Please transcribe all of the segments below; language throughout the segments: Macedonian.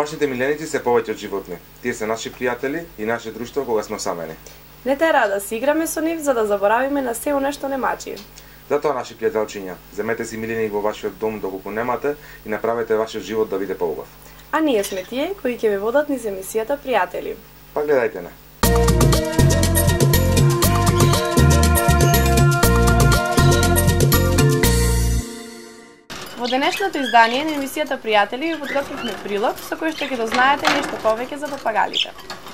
Домашните миленици се повеќе од животни. Тие се наши пријатели и наше друштво кога сме самени. Не тера да си играме со нив за да заборавиме на се нешто не мачи. Затоа, наши пријателчиња, земете си миленик во вашиот дом доколку немате и направете вашиот живот да биде поубав. А ние сме тие кои ќе ве водат низ емисијата Пријатели. Па гледајте не. Во денешното издание на емисијата Пријатели ви подготвивме прилог со кој што ќе дознаете нешто повеќе за папагалите.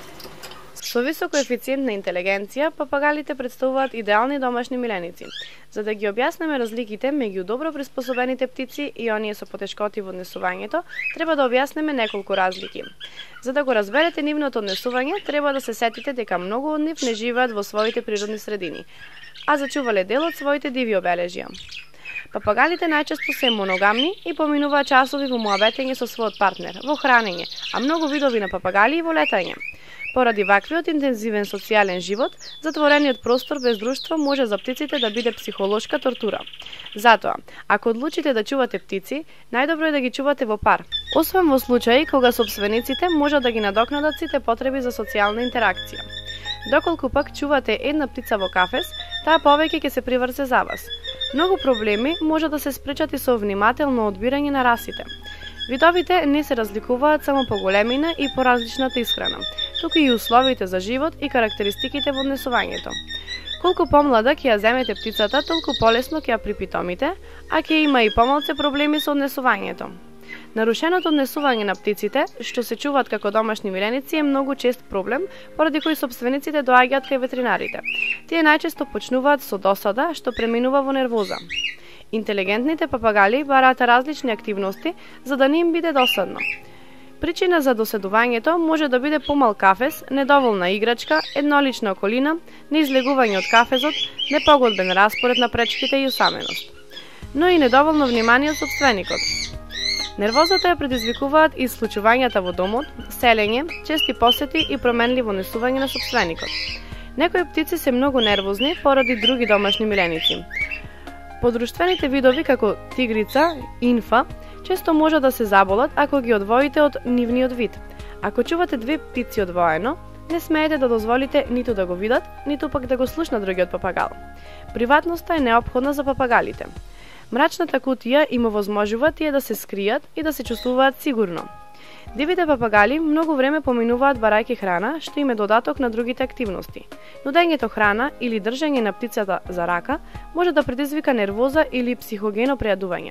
Со висок коефициент на интелигенција, папагалите представуваат идеални домашни миленици. За да ги објаснеме разликите меѓу добро приспособените птици и оние со потешкоти во однесувањето, треба да објаснеме неколку разлики. За да го разберете нивното однесување, треба да се сетите дека многу од нив не живеат во своите природни средини, а зачувале дел од своите диви обележја. Папагалите најчесто се моногамни и поминуваат часови во муабетење со својот партнер, во хранење, а многу видови на папагали и во летање. Поради ваквиот интензивен социјален живот, затворениот простор без друштво може за птиците да биде психолошка тортура. Затоа, ако одлучите да чувате птици, најдобро е да ги чувате во пар, освен во случаи кога собствениците можат да ги надокнадат сите потреби за социјална интеракција. Доколку пак чувате една птица во кафес, таа повеќе ќе се приврзе за вас. Многу проблеми може да се спречат и со внимателно одбирање на расите. Видовите не се разликуваат само по големина и по различната исхрана, туку и условите за живот и карактеристиките во однесувањето. Колку помлада ќе ја земете птицата, толку полесно ќе ја припитомите, а ќе има и помалце проблеми со однесувањето. Нарушеното однесување на птиците, што се чуваат како домашни миленици, е многу чест проблем, поради кој собствениците доаѓаат кај ветеринарите. Тие најчесто почнуваат со досада, што преминува во нервоза. Интелигентните папагали бараат различни активности за да не им биде досадно. Причина за доседувањето може да биде помал кафес, недоволна играчка, еднолична околина, неизлегување од кафезот, непогодбен распоред на пречките и усаменост, но и недоволно внимание од собственикот. Нервозата ја предизвикуваат и случувањата во домот, селење, чести посети и променливо однесување на собственикот. Некои птици се многу нервозни поради други домашни миленици. Подружствените видови како тигрица, инфа, често може да се заболат ако ги одвоите од нивниот вид. Ако чувате две птици одвоено, не смеете да дозволите ниту да го видат, ниту пак да го слушнат другиот папагал. Приватноста е неопходна за папагалите. Мрачната кутија им овозможува тие да се скријат и да се чувствуваат сигурно. Дивите папагали многу време поминуваат барајќи храна, што им е додаток на другите активности. Нудењето храна или држење на птицата за рака може да предизвика нервоза или психогено прејадување.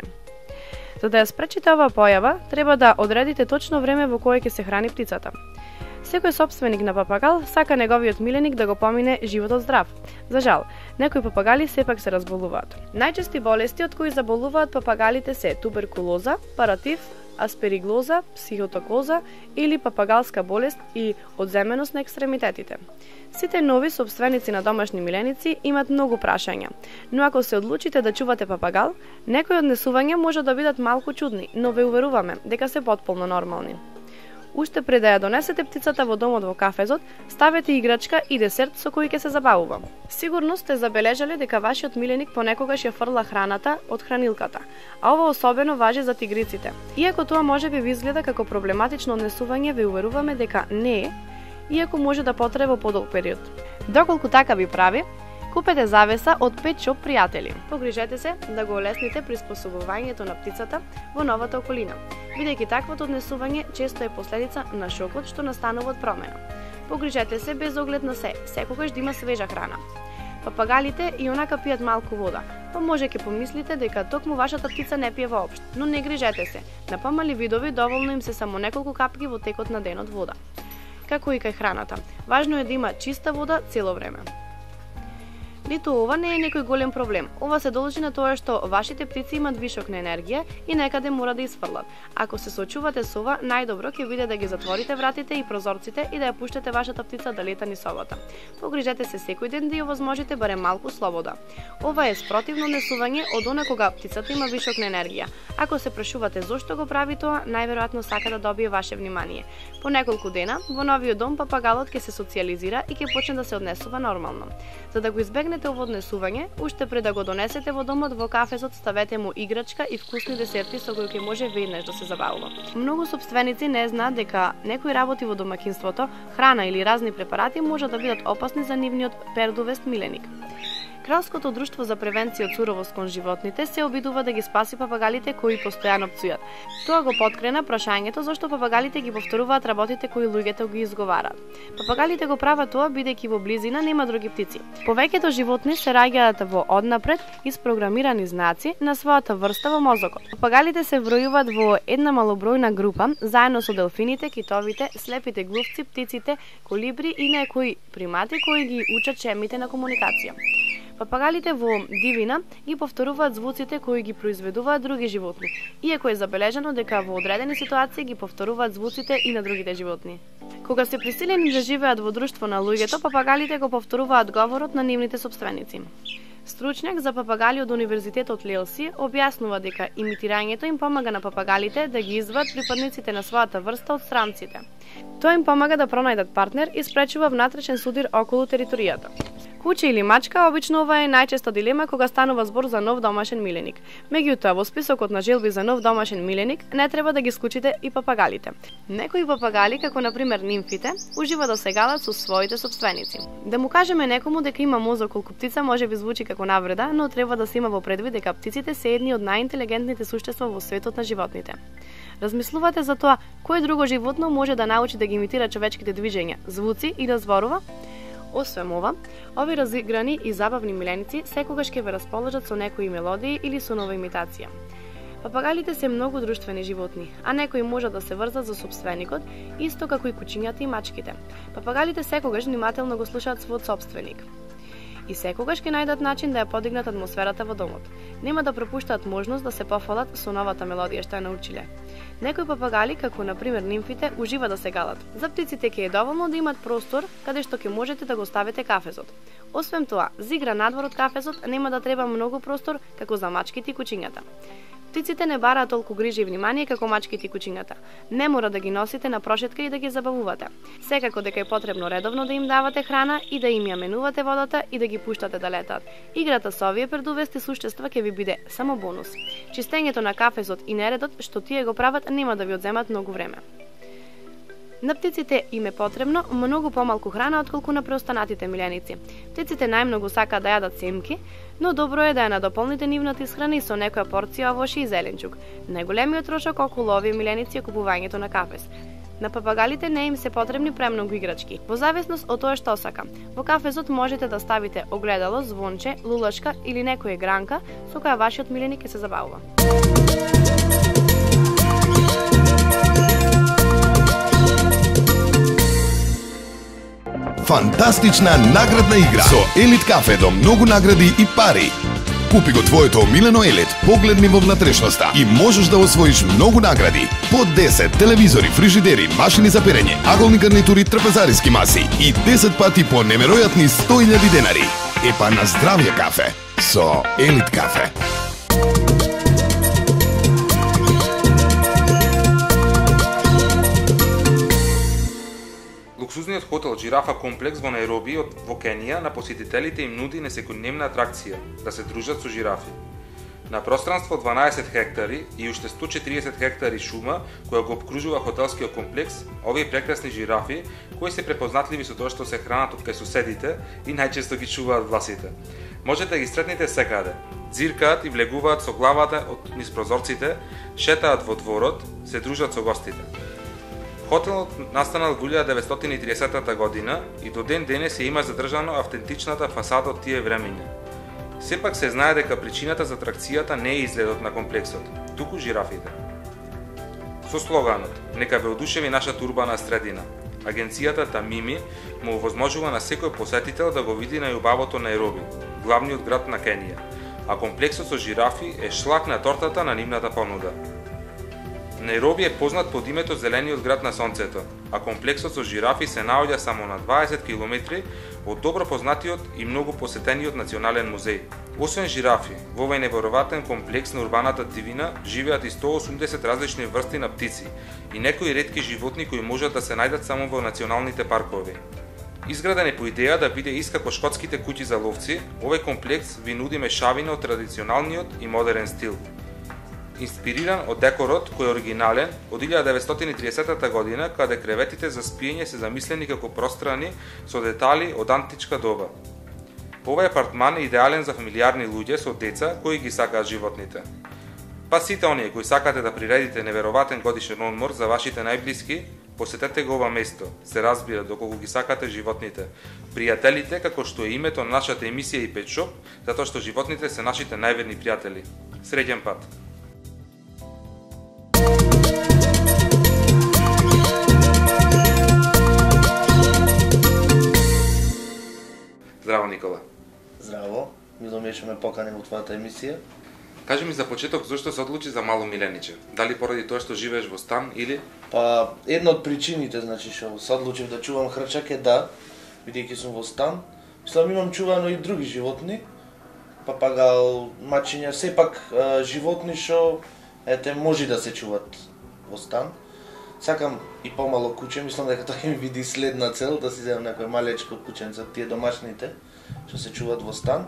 За да ја спречите оваа појава, треба да одредите точно време во кое ќе се храни птицата. Секој собственик на папагал сака неговиот миленик да го помине животот здрав. За жал, некои папагали сепак се разболуваат. Најчести болести од кои заболуваат папагалите се туберкулоза, паратив, аспериглоза, психотокоза или папагалска болест и одземеност на екстремитетите. Сите нови собственици на домашни миленици имат многу прашања, но ако се одлучите да чувате папагал, некои однесувања може да бидат малку чудни, но ве уверуваме дека се потполно нормални. Уште пред да ја донесете птицата во домот во кафезот, ставете играчка и десерт со кој ќе се забавува. Сигурно сте забележале дека вашиот миленик понекогаш ја фрла храната од хранилката, а ова особено важи за тигриците. Иако тоа може би ви изгледа како проблематично однесување, ве уверуваме дека не е, иако може да потреба подолг период. Доколку така ви прави, купете завеса од Pet Shop Пријатели. Погрижете се да го олесните приспособувањето на птицата во новата околина, бидејќи таквото однесување често е последица на шокот што настанува од промена. Погрижете се без оглед на секогаш да има свежа храна. Папагалите и онака пијат малку вода, па може ќе помислите дека токму вашата птица не пие воопшто, но не грижете се. На помали видови доволно им се само неколку капки во текот на денот вода. Како и кај храната, важно е да има чиста вода цело време. Ниту ова не е некој голем проблем. Ова се должи на тоа што вашите птици имат вишок на енергија и некаде мора да isfрлат. Ако се соочувате со ова, најдобро ќе биде да ги затворите вратите и прозорците и да ја пуштите вашата птица да лета низ собата. Погрижете се секој ден да ја овозможите барем малку слобода. Ова е спротивно однесување од она кога птицата има вишок на енергија. Ако се прашувате зошто го прави тоа, најверојатно сака да добие ваше внимание. По неколку дена во новиот дом папагалот ќе се социјализира и ќе почне да се однесува нормално. За да го избегнете правите оводнесување, уште пред да го донесете во домот во кафезот ставете му играчка и вкусни десерти со кои ќе може веднаш да се забавува. Многу сопственици не знаат дека некои работи во домаќинството, храна или разни препарати може да бидат опасни за нивниот пердувест миленик. Кралското друштво за превенција од суровост кон животните се обидува да ги спаси папагалите кои постојано пцујат. Тоа го поткрена прашањето зашто папагалите ги повторуваат работите кои луѓето ги изговараат. Папагалите го прават тоа бидејќи во близина нема други птици. Повеќето животни се раѓаат во однапред испрограмирани знаци на својата врста во мозокот. Папагалите се вројуваат во една малобројна група заедно со делфините, китовите, слепите глувци, птиците, колибри и некои примати кои ги учат чемите на комуникација. Папагалите во дивина ги повторуваат звуците кои ги произведуваат други животни, иако е забележано дека во одредени ситуации ги повторуваат звуците и на другите животни. Кога се присилени да живеат во друштво на луѓето, папагалите го повторуваат говорот на нивните сопственици. Стручњак за папагали од Универзитетот Лелси објаснува дека имитирањето им помага на папагалите да ги извадат припадниците на својата врста од странците. Тоа им помага да пронајдат партнер и спречува внатрешен судир околу територијата. Куче или мачка, обично ова е најчеста дилема кога станува збор за нов домашен миленик. Меѓутоа, во списокот на желби за нов домашен миленик не треба да ги исклучите и папагалите. Некои папагали, како например нимфите, ужива да се галат со своите сопственици. Да му кажеме некому дека има мозок колку птица може би звучи како навреда, но треба да се има во предвид дека птиците се едни од најинтелигентните суштества во светот на животните. Размислувате за тоа кој друго животно може да научи да ги имитира човечките движења, звуци и да зборува? Освен ова, овие разиграни и забавни миленици секогаш ќе ве расположат со некои мелодии или со нова имитација. Папагалите се многу друштвени животни, а некои можат да се врзат за сопственикот, исто како и кучињата и мачките. Папагалите секогаш внимателно го слушаат својот сопственик. И секогаш ќе најдат начин да ја подигнат атмосферата во домот. Нема да пропуштаат можност да се пофалат со новата мелодија што ја научиле. Некои папагали, како например нимфите, ужива да се галат. За птиците ќе е доволно да имат простор каде што ќе можете да го ставите кафезот. Освен тоа, за игра надвор од кафезот нема да треба многу простор како за мачките и кучињата. Птиците не бараат толку грижи и внимание како мачките и кучињата. Не мора да ги носите на прошетка и да ги забавувате. Секако дека е потребно редовно да им давате храна и да им ја менувате водата и да ги пуштате да летаат. Играта со овие пердувести суштества ќе ви биде само бонус. Чистењето на кафезот и нередот што тие го прават нема да ви одземат многу време. На птиците им е потребно многу помалку храна отколку на преостанатите миленици. Птиците најмногу сакаат да јадат семки, но добро е да ја надополните нивната исхрана и со некоја порција овошје и зеленчук. Најголемиот трошок околу овие миленици е купувањето на кафез. На папагалите не им се потребни премногу играчки, во зависност од тоа што сака. Во кафезот можете да ставите огледало, звонче, лулачка или некоја гранка со која вашиот миленик ќе се забавува. Фантастична наградна игра со Елит кафе до многу награди и пари. Купи го твоето омилено Елит, погледни во внатрешноста и можеш да освоиш многу награди. По 10 телевизори, фрижидери, машини за перење, аголни гарнитури, трапезариски маси и 10 пати по неверојатни 100.000 денари. Епа на здравје кафе со Елит кафе. Луксузниот хотел Жирафа комплекс во Најроби во Кенија на посетителите им нуди несекојдневна атракција да се дружат со жирафи. На пространство 12 хектари и уште 140 хектари шума која го обкружува хотелскиот комплекс, овие прекрасни жирафи, кои се препознатливи со тоа што се хранат од кај соседите и најчесто ги чуваат власите. Можете да ги сретнете секаде. Дзиркаат и влегуваат со главата од низ прозорците, шетаат во дворот, се дружат со гостите. Хотелот настанал во 1930 година и до ден денес ја има задржано автентичната фасада од тие времиња. Сепак се знае дека причината за атракцијата не е изгледот на комплексот, туку жирафите. Со слоганот "Нека ве одушеви нашата урбана средина", агенцијата Тамими му овозможува на секој посетител да го види најубавото Најроби, главниот град на Кенија, а комплексот со жирафи е шлак на тортата на нивната понуда. Најроби е познат под името Зелениот град на сонцето, а комплексот со жирафи се наоѓа само на 20 км од добро познатиот и многу посетениот национален музеј. Освен жирафи, во овој неверојатен комплекс на урбаната дивина живеат и 180 различни врсти на птици и некои ретки животни кои можат да се најдат само во националните паркови. Изграден е по идеја да биде ист како шкотските куќи за ловци, овој комплекс ви нуди мешавина од традиционалниот и модерен стил. Инспириран од декорот кој е оригинален од 1930 година, каде креветите за спиење се замислени како пространи со детали од античка доба. Овој апартман е идеален за фамилиарни луѓе со деца кои ги сакаат животните. Па сите оние кои сакате да приредите невероватен годишен одмор за вашите најблиски, посетете го ова место. Се разбира доколку ги сакате животните. Пријателите, како што е името на нашата емисија и Pet Shop, затоа што животните се нашите најверни пријатели. Среќен пат! Здраво, Никола. Здраво, мило ми што ме покани во твојата емисија. Кажи ми за почеток зошто се одлучи за мало милениче? Дали поради тоа што живееш во стан или? Па една од причините, значи што се одлучив да чувам хрчак е да, бидејќи сум во стан. Мислам имам чувано и други животни, папагал, мачиња, сепак животни што може да се чуват во стан. Сакам и помало куче, мислам дека тоа ќе ми биде следна цел, да си земам некој малечко кученце, тие домашните што се чуват во стан.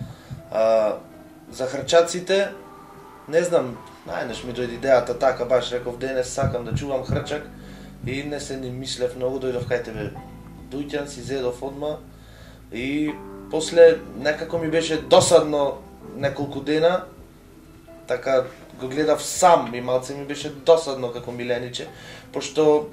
За хрчаците, не знам, најнаш ми дојде идејата така, баш реков денес сакам да чувам хрчак и не се ни мислев многу, дојдов кај тебе дуќан, си зедов одма и после некако ми беше досадно неколку дена, така го гледав сам и малце ми беше досадно како милениче, пошто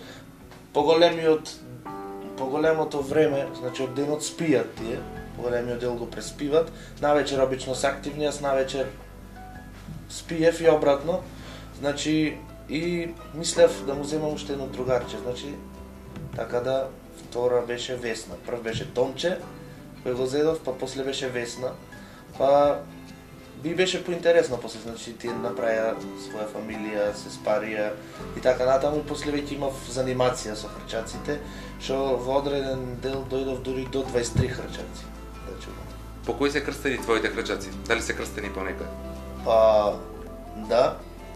поголемото време, значи од денот спијат тие, поголемиот дел го преспиват, навечер обично се активни, јас навечер спиев и обратно, значи и мислев да му земам уште едно другарче, значи така да втора беше Весна, прв беше Томче, кој го зедов, па после беше Весна, па би беше поинтересно после, значи тие направија своја фамилија, се спарија и така натаму, после веќе имав занимација со хрчаците, што во одреден дел дојдов дури до 23 хрчаци. Да чувам. По кои се крстени твоите хрчаци? Дали се крстени по некој? Па да,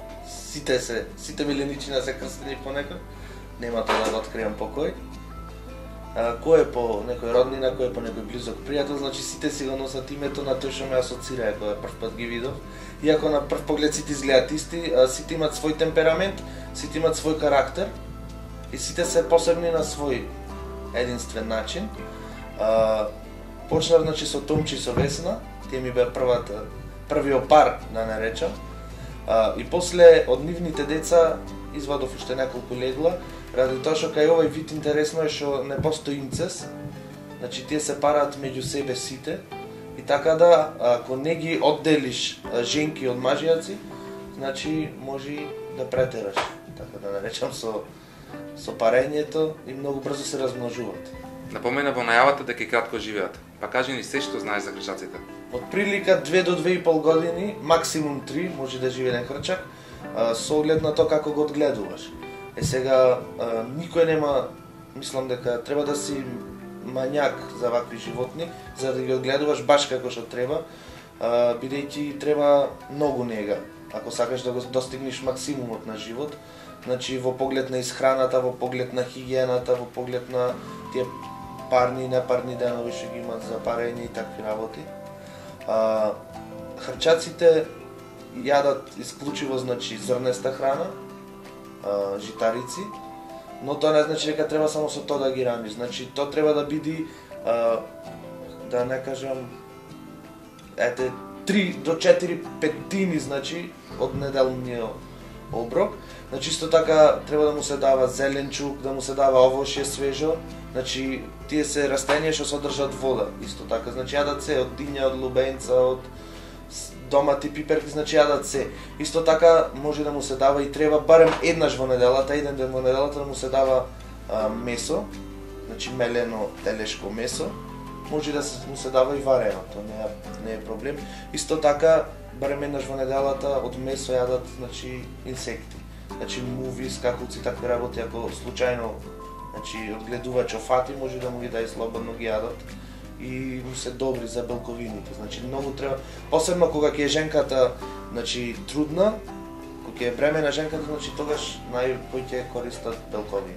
сите миленичина се крстени по некој. Нема тоа да го откриам по кој. Кој е по некој роднина, кој е по некој близок пријател, значи сите си го носат името на тој што ме асоцира кога прв пат ги видов. Иако на прв поглед сите изгледаат исти, сите имаат свој темперамент, сите имаат свој карактер и сите се посебни на свој единствен начин. Почнав значи со Томче и со Весна, тие ми беа првиот пар да наречам. И после од нивните деца извадов уште неколку легла, ради тоа што кај овој вид интересно е што не постои инцест, значи тие се параат меѓу себе сите и така да ако не ги одделиш женки од мажјаци, значи може да претераш, така да наречам со парењето и многу брзо се размножуваат. Напомена во најавата дека и кратко живеат. Па кажи ни се што знаеш за хрчаците. Од прилика 2 до 2,5 години, максимум 3 може да живее еден хрчак, со оглед на тоа како го одгледуваш. Сега никој нема, мислам дека треба да си мањак за вакви животни, за да ги одгледуваш баш како што треба, бидејќи треба многу нега, ако сакаш да го достигнеш максимумот на живот, значи во поглед на исхраната, во поглед на хигиената, во поглед на тие парни и непарни денови што ги имаат за парење и такви работи. Хрчаците јадат исклучиво значи зрнеста храна, житарици, но тоа не значи дека треба само со тоа да ги раниш. Значи тоа треба да биде да не кажам 3 до 4 петини значи од неделниот оброк. Значи исто така треба да му се дава зеленчук, да му се дава овошје свежо. Значи тие се растенија што содржат вода. Исто така, значи јадат се од диња, од лубенца, од домати, пиперки, значи јадат се. Исто така може да му се дава и треба барем еднаш во неделата, еден ден во неделата да му се дава месо, значи мелено телешко месо. Може да му се дава и варено, тоа не е проблем. Исто така барем еднаш во неделата од месо јадат значи инсекти. Значи муви, скакулци, такви работи, ако случајно значи одгледувачо фати, може да му ги даде слободно ги јадат и му се добри за белковините. Значи многу треба, посебно кога ќе е женката, значи трудна, кога ќе е бремена женката, значи тогаш најпој ќе користат белковини.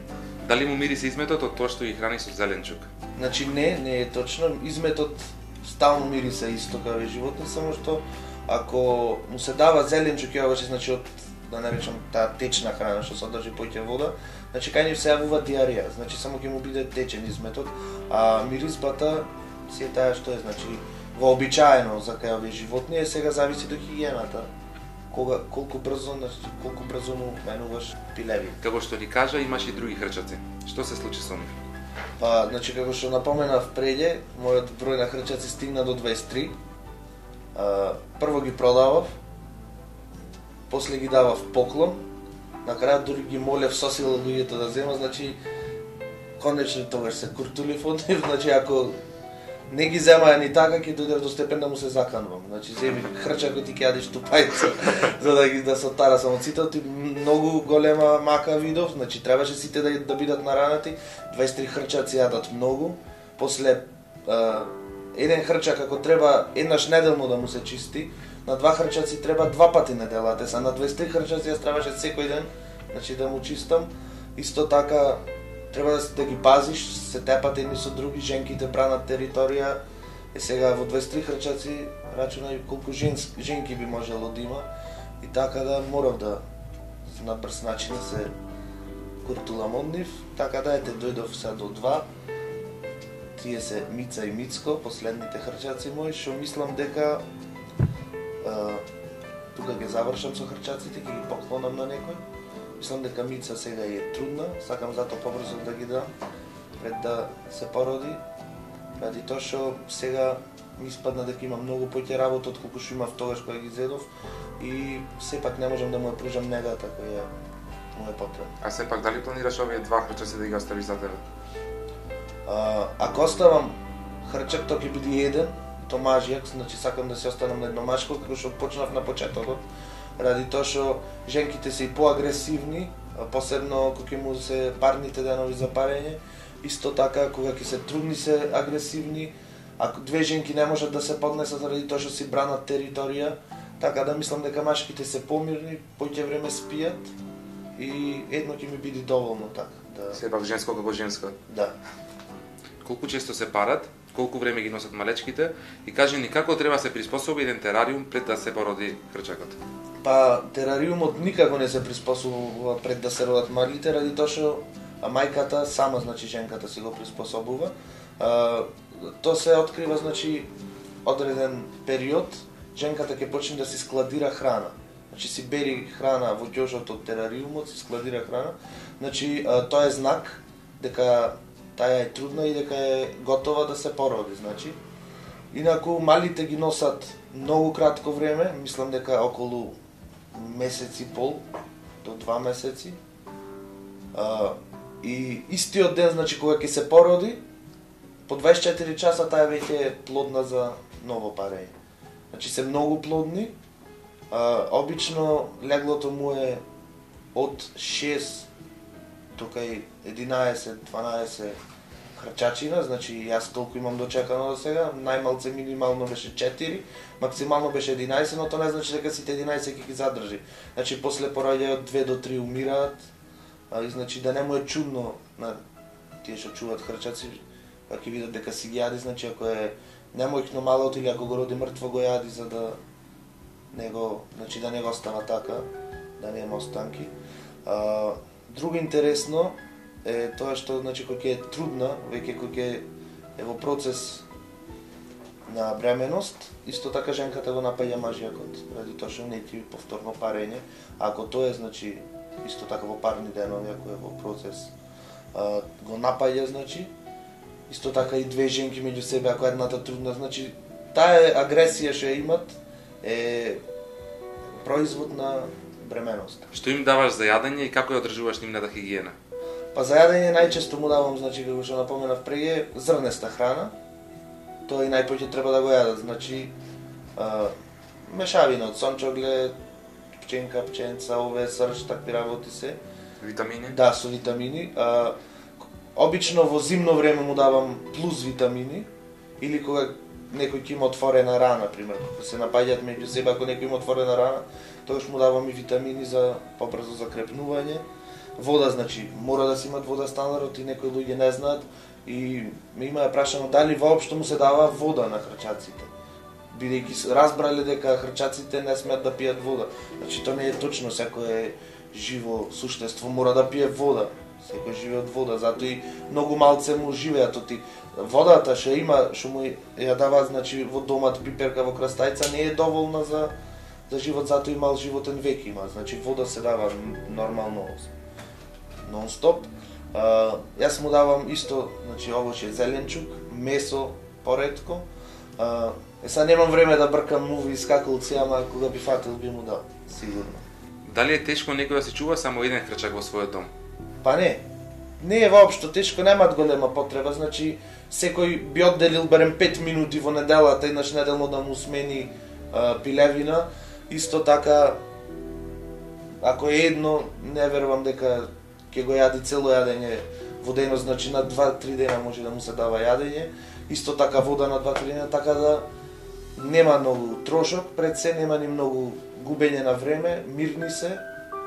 Дали му мирише изметот од тоа што ги храни со зеленчук? Значи не е точно. Изметот стално мириса исто како и животни, само што ако му се дава зеленчук и овоќе, значи од, да наречам, таа течна храна што содржи повеќе вода, значи кај нив се јавува диарија, значи само ќе му биде течен изметот, а мирисбата си е таа што е, значи вообичаено за кај овие животни, сега зависи до хигиената. Колку брзо му менуваш пилеви. Како што ни кажа, имаш и други хрчаци. Што се случи со нив? Па, значи како што напоменав преде, мојот број на хрчаци стигна до 23. Прво ги продавав, после ги давав поклон, на крај дури ги молев со сила луѓето да земат, значи конечно тогаш се куртулив од нив, значи ако не ги земаја ни така, ќе дојдев до степен да му се заканувам. Значи земи хрча кој ти ќе јадеш тупајца, за да со тара самоците, ти многу голема мака видов, значи требаше сите да бидат наранати, 23 хрчаци јадат многу, после еден хрчак ако треба еднаш неделно да му се чисти, на 2 хрчаци треба 2 пати неделата, са на 23 хрчаци јас требаше секој ден, значи да му чистам. Исто така треба да ги пазиш, се тепат едни со други, женките бранат територија. Сега во 23 хрчаци рачунај колку женки би можело да има, и така да морав да на брз начин се куртулам од нив, така да ете дојдов сега до 2. Тие се Мица и Мицко, последните хрчаци мои, што мислам дека тука ќе завршам со хрчаците, ќе ги поклонам на некој. Мислам дека Мица сега е трудна, сакам затоа побрзо да ги дам, пред да се породи. Ради тоа што сега ми испадна дека има многу поќе работа отколку што имав тогаш кога ги зедов, и сепак не можам да му ја пружам негата која му е потребна. А сепак дали планираш овие 2 хрчаци да ги оставиш за тебе? Ако оставам хрчак, тоа ќе биде еден, то мажјак, значи сакам да се останам на едномашко, како што почнав на почетокот. Ради тоа што женките се и поагресивни, посебно кога ќе му се парните денови за парење, исто така кога ќе се трудни се агресивни, ако две женки не можат да се поднесат ради тоа што си бранат територија, така да мислам дека машките се помирни, поќе време спијат и едно ќе ми биде доволно така. Да. Сепак женско како женска. Да. Колку често се парат, колку време ги носат малечките и кажи ни како треба се приспособи еден терариум пред да се породи хрчакот? Па терариумот никако не се приспособува пред да се родат малите, ради тоа што мајката сама, значи женката си го приспособува. Тоа се открива, значи одреден период, женката ќе почне да си складира храна. Значи си бери храна во ѓошот од терариумот, си складира храна. Значи тоа е знак дека таа е трудна и дека е готова да се породи, значи. Инаку малите ги носат многу кратко време, мислам дека околу месец и пол до 2 месеци. И истиот ден, значи кога ќе се породи, по 24 часа таа веќе е плодна за ново парење. Значи се многу плодни. Обично леглото му е од 6 тука и 11-12 хрчачина, значи јас толку имам дочекано до сега, најмалце минимално беше 4, максимално беше 11, но тоа не значи дека сите 11 ќе ги задржи. Значи после пораѓајот 2 до 3 умираат, и значи да не му е чудно на тие што чуваат хрчаци, кога ќе видат дека си ги јади, значи ако е немојно малот или ако го роди мртво го јади за да значи да не го остава така, да нема останки. Друго интересно е тоа што, значи, кога ќе е трудна, веќе кога ќе е во процес на бременост, исто така женката го напаѓа мажјакот, ради тоа што не ти повторно парење, ако тоа е, значи, исто така во парни денови, ако е во процес, го напаѓа, значи, исто така и две женки меѓу себе, ако едната трудна, значи, таа агресија што имат е производ на бременост. Што им даваш за јадење и како ја одржуваш нивната хигиена? Па за јадење најчесто му давам, значи како што напоменав преге, зрнеста храна. Тоа и најпоќе треба да го јадат, значи мешавина од сончогле, пченка, пченца, ове срж, такви работи се. Витамини? Да, со витамини. Обично во зимно време му давам плюс витамини, или кога некој ќе има отворена рана, пример, кога се напаѓаат меѓу себе, ако некој има отворена рана, тогаш му давам и витамини за побрзо закрепнување. Вода, значи, мора да си имат вода стандарот и некои луѓе не знаат и има е прашано дали воопшто му се дава вода на хрчаците. Бидејќи разбрале дека хрчаците не смеат да пијат вода. Значи тоа не е точно, секое живо суштество мора да пие вода. Секој живее од вода, затоа и многу малце му живеат од водата што има, што му ја дава, значи во домат пиперка во крастајца не е доволна за живот, затоа и мал животен век има. Значи вода се дава нормално нон-стоп. Јас му давам исто, значи овошје зеленчук, месо поретко. Сега немам време да бркам муви скакалци, ама кога би фатил би му дал, сигурно. Дали е тешко некој да се чува само еден хрчак во својот дом? Па не. Не е воопшто тешко, немаат голема потреба, значи секој би одделил барем 5 минути во неделата, еднаш неделно да му смени пилевина. Исто така, ако е едно, не верувам дека ќе го јади цело јадење во денот, значи на 2-3 дена може да му се дава јадење. Исто така вода на 2-3 дена, така да нема многу трошок, пред се нема ни многу губење на време, мирни се,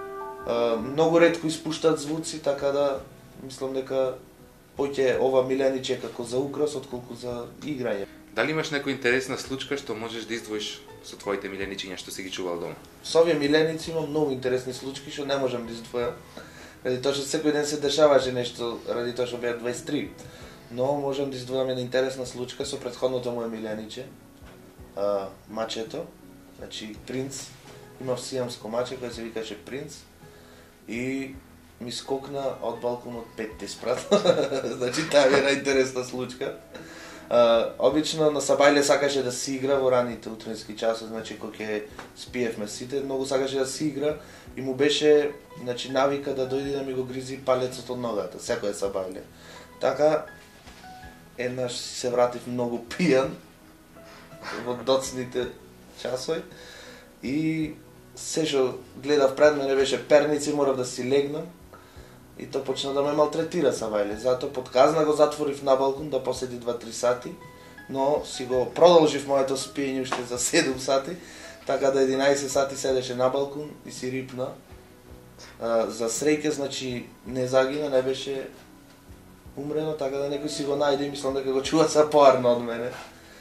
многу ретко испуштаат звуци, така да мислам дека поќе ова милениче како за украс отколку за играње. Дали имаш некоја интересна случка што можеш да издвоиш со твоите миленичиња што си ги чувал дома? Со овие миленици имам многу интересни случки што не можам да издвојам. Ради тоа што секој ден се дешаваше нешто, ради тоа што беа 23. Но можам да издвојам една интересна случка со претходното моје милениче, мачето, значи принц. Имав сијамско маче кој се викаше Принц и ми скокна од балконот 5 спрат. Значи таа е една интересна случка. Обично на Сабајле сакаше да си игра во раните утрински часови, значи кога ќе спиевме сите, многу сакаше да си игра и му беше, значи, навика да дојде да ми го гризи палецот од ногата, секој Сабајле. Така еднаш се вратив многу пијан во доцните часови и се што гледав пред мене беше перници, морав да си легнам и тоа почна да ме малтретира Сабајле. Затоа под казна го затворив на балкон да поседи 2-3 сати, но си го продолжив моето спиење уште за 7 сати, така да 11 сати седеше на балкон и си рипна. За среќа, значи, не загина, не беше умрено, така да некој си го најде и мислам дека го чува са поарно од мене.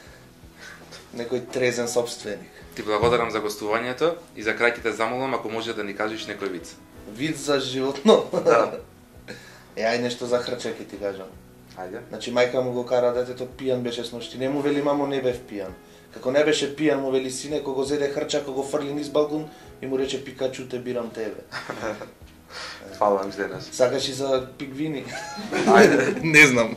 Некој трезен собственик. Ти благодарам за гостувањето и за крај ќе те замолам ако може да ни кажеш некој виц. Виц за животно? Да. Ај нешто за хрчак ќе ти кажам. Ајде. Значи мајка му го кара детето, пијан беше сношти. Не му вели мамо, не бев пијан. Како не беше пијан, му вели сине, кога го зеде хрчак, кога го фрли низ балкон и му рече Пикачу, те бирам тебе. Фала ми денес. Сакаш и за пигвини? Ајде. Не знам.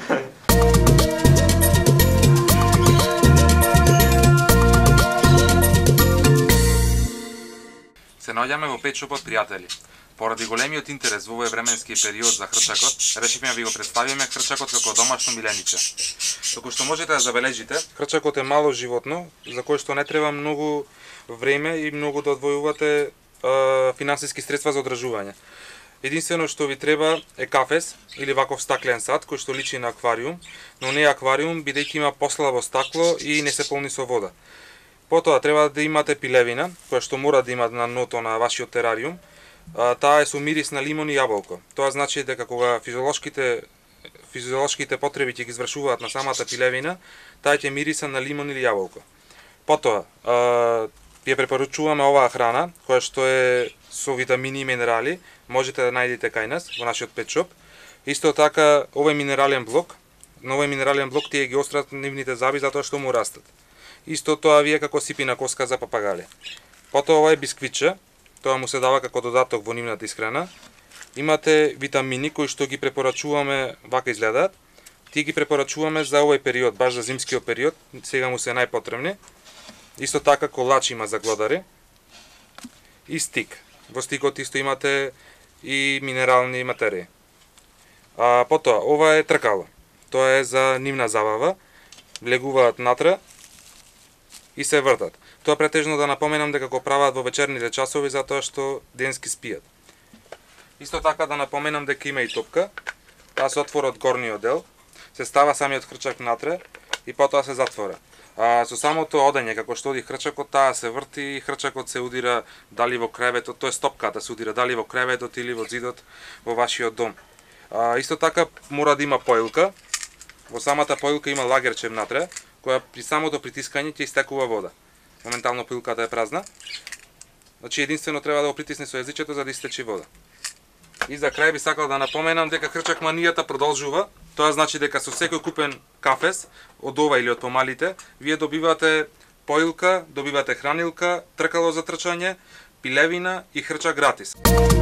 Се наоѓаме во Pet Shop од пријатели. Поради големиот интерес во овој временски период за хрчакот, решивме да ви го представиме хрчакот како домашно милениче. Како што можете да забележите, хрчакот е мало животно, за кое што не треба многу време и многу да одвојувате финансиски средства за одржување. Единствено што ви треба е кафес или ваков стаклен сад кој што личи на аквариум, но не е аквариум бидејќи има послабо стакло и не се полни со вода. Потоа треба да имате пилевина, која што мора да има на дното на вашиот терариум. Таа е со мирис на лимон и јаболко. Тоа значи дека кога физиолошките потреби ќе ги извршуваат на самата пилевина, таа ќе мириса на лимон или јаболко. Потоа, ја препорачуваме оваа храна, која што е со витамини и минерали, можете да најдете кај нас во нашиот Pet Shop. Исто така, овој минерален блок, на овој минерален блок тие ги острат нивните заби затоа што му растат. Исто тоа вие како сипина коска за папагале. Потоа ова е бисквитче, тоа му се дава како додаток во нивната исхрана. Имате витамини кои што ги препорачуваме, вака изгледаат. Тие ги препорачуваме за овој период, баш за зимскиот период, сега му се најпотребни. Исто така колач има за глодари. И стик. Во стикот исто имате и минерални материи. Потоа, ова е тркало. Тоа е за нивна забава. Влегуваат натре и се вртат. Тоа претежно да напоменам дека го прават во вечерните часови затоа што денски спијат. Исто така да напоменам дека има и топка. Таа се отвора од горниот дел, се става самиот хрчак натре и потоа се затвора. Со самото одење, како што оди хрчакот, таа се врти, хрчакот се удира дали во креветот, тоа е стопката се удира дали во креветот или во зидот во вашиот дом. Исто така мора да има поилка. Во самата поилка има лагерче внатре, која при самото притискање ќе истекува вода. Моментално поилката е празна. Значи единствено треба да го притисне со езичето за да истече вода. И за крај би сакал да напоменам дека хрчак манијата продолжува. Тоа значи дека со секој купен кафес, од ова или од помалите, вие добивате поилка, добивате хранилка, тркало за трчање, пилевина и хрчак гратис.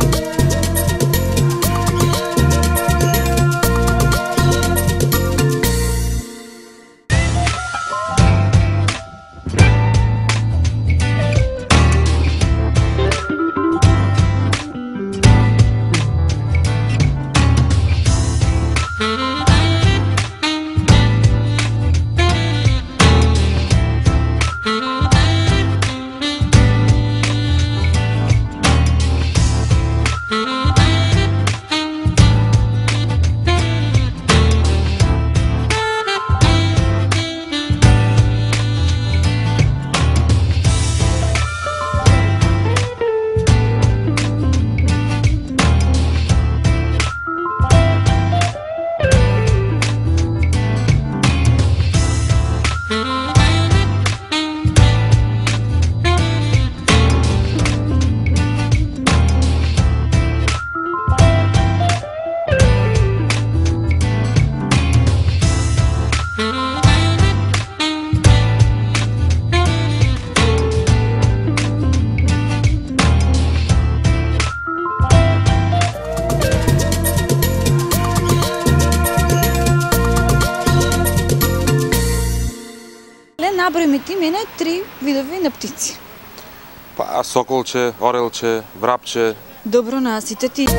Наброи ми ти мене 3 видови на птици. Па соколче, орелче, врапче. Добро насите ти.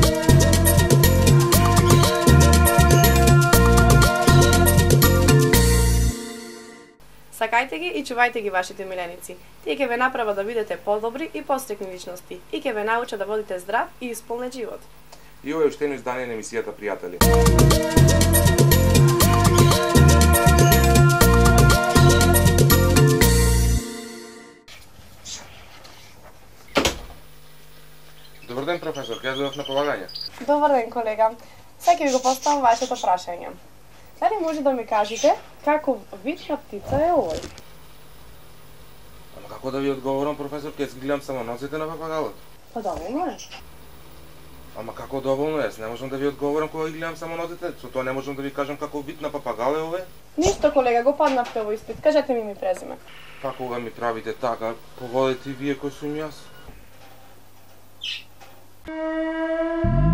Сакајте ги и чувајте ги вашите миленици. Тие ќе ве направат да бидете подобри и пострекни личности и ќе ве научат да водите здрав и исполнет живот. И ова е уште едно издание на емисијата Пријатели. Добар ден, професор, ќе дојдов на полагање. Добар ден, колега. Сега ќе ви го поставам вашето прашање. Дали може да ми кажете каков вид на птица е овој? Ама како да ви одговорам, професор, ќе гледам само нозете на папагалот? Па доволно е. Ама како доволно е? Не можам да ви одговорам кога ги гледам само нозете. Со тоа не можам да ви кажам каков вид на папагал е овој. Ништо, колега, го паднавте во испит. Кажете ми презиме. Па кога ми правите така, погодете вие кој сум јас.